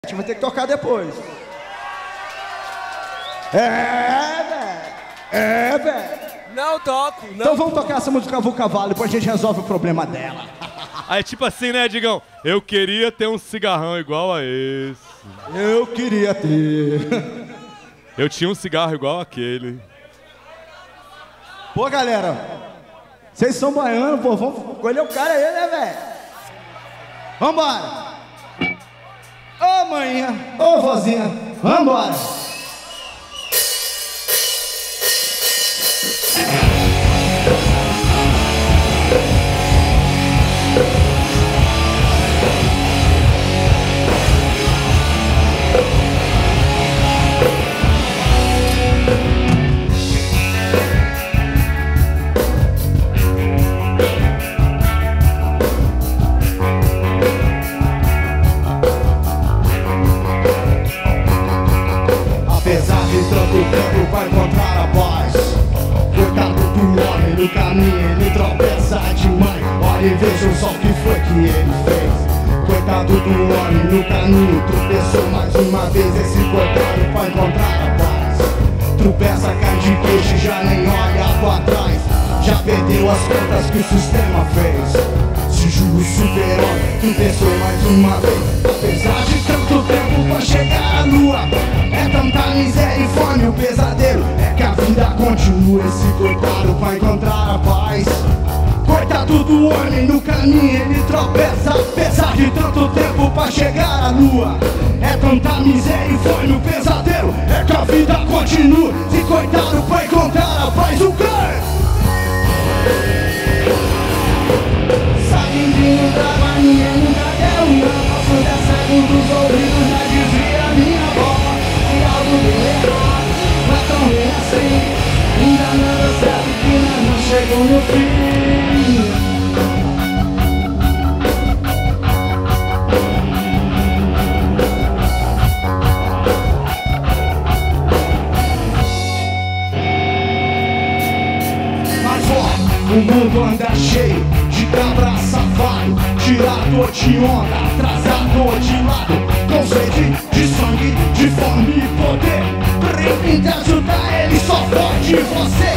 Vai ter que tocar depois. Velho. Não toco, não. Então vamos tocar essa música Vu Cavalo, depois a gente resolve o problema dela. Aí tipo assim, né, Digão? Eu queria ter um cigarrão igual a esse. Eu queria ter. Eu tinha um cigarro igual aquele. Pô, galera, vocês são baianos, pô, vamos escolher o cara aí, né, velho? Vambora. Ô, manhinha, ô, vozinha, vambora. Apesar de tanto tempo vai encontrar a paz. Coitado do homem no caminho, ele tropeça demais. Olha e veja só o que foi que ele fez. Coitado do homem no caminho, tropeçou mais uma vez. Esse coitado vai encontrar a paz. Tropeça, cai de queixo e já nem olha pra trás. Já perdeu as contas que o sistema fez. Se julga super-homem, tropeçou mais uma vez. Apesar de tanto tempo pra chegar à lua, é tanta miséria e fome, o pesadelo é que a vida continua. Esse coitado vai encontrar a paz. Coitado do homem no caminho, ele tropeça. Apesar de tanto tempo pra chegar à lua, é tanta miséria e fome, o pesadelo é que a vida continua. Esse coitado vai encontrar a paz. O quê? Saindo da bainha, nunca deu não. Passo dessa dos ouvidos, já dizia minha avó. Se algo deu errado, não é tão ruim assim. Ainda não deu certo que nós não chegou no fim. Mas ó, o mundo anda cheio de cabra safado, tirador de onda, atrasador de lado, com sede de sangue, de fome e poder. Pra ajudar ele só fode você.